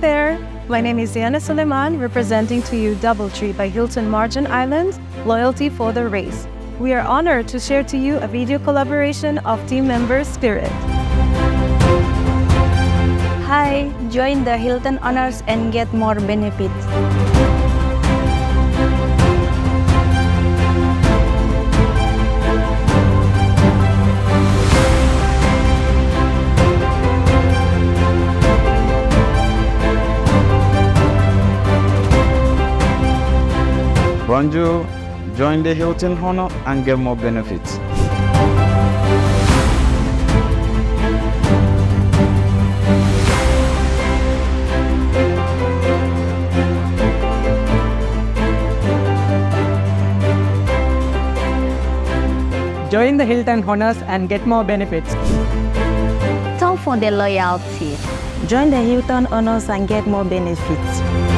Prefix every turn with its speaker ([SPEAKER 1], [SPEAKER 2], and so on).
[SPEAKER 1] there, my name is Diana Suleiman, representing to you DoubleTree by Hilton Marjan Island, Loyalty for the Race. We are honored to share to you a video collaboration of team member Spirit.
[SPEAKER 2] Hi, join the Hilton Honors and get more benefits.
[SPEAKER 3] Bonjour, join the Hilton Honor and get more benefits.
[SPEAKER 4] Join the Hilton Honors and get more benefits.
[SPEAKER 2] Talk for the loyalty.
[SPEAKER 5] Join the Hilton Honors and get more benefits.